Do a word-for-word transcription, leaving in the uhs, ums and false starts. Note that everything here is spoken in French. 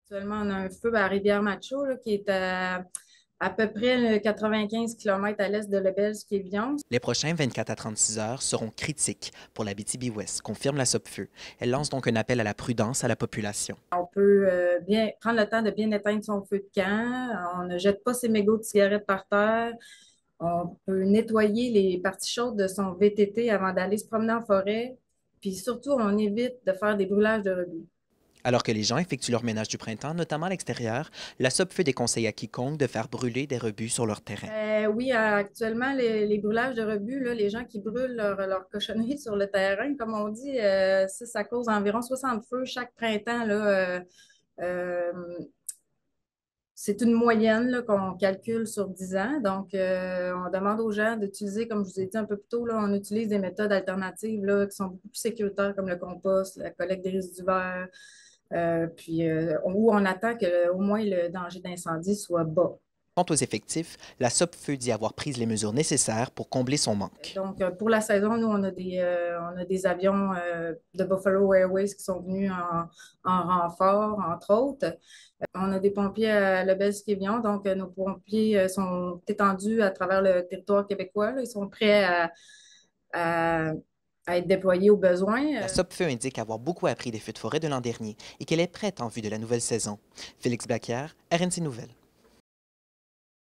Actuellement, on a un feu à Rivière-Macho là, qui est à à peu près quatre-vingt-quinze kilomètres à l'est de Lebel-Quévillon. Les prochains vingt-quatre à trente-six heures seront critiques pour l'Abitibi-Ouest, confirme la Sopfeu. Elle lance donc un appel à la prudence à la population. On peut euh, bien prendre le temps de bien éteindre son feu de camp. On ne jette pas ses mégots de cigarettes par terre. On peut nettoyer les parties chaudes de son V T T avant d'aller se promener en forêt. Puis surtout, on évite de faire des brûlages de rebuts. Alors que les gens effectuent leur ménage du printemps, notamment à l'extérieur, la Sopfeu déconseille à quiconque de faire brûler des rebuts sur leur terrain. Euh, oui, actuellement, les, les brûlages de rebuts, là, les gens qui brûlent leur, leur cochonnerie sur le terrain, comme on dit, euh, ça, ça cause environ soixante feux chaque printemps. Là, euh, euh, c'est une moyenne là, qu'on calcule sur dix ans. Donc, euh, on demande aux gens d'utiliser, comme je vous ai dit un peu plus tôt, là, on utilise des méthodes alternatives là, qui sont beaucoup plus sécuritaires, comme le compost, la collecte des résidus verts, euh, puis euh, où on attend que au moins le danger d'incendie soit bas. Quant aux effectifs, la Sopfeu dit avoir pris les mesures nécessaires pour combler son manque. Donc, euh, pour la saison, nous, on a des, euh, on a des avions euh, de Buffalo Airways qui sont venus en, en renfort, entre autres. Euh, on a des pompiers à Lebel-Quévillon, donc euh, nos pompiers euh, sont étendus à travers le territoire québécois, là. Ils sont prêts à, à- à être déployés au besoin. La Euh, Sopfeu indique avoir beaucoup appris des feux de forêt de l'an dernier et qu'elle est prête en vue de la nouvelle saison. Félix Blaquière, R N C Nouvelles.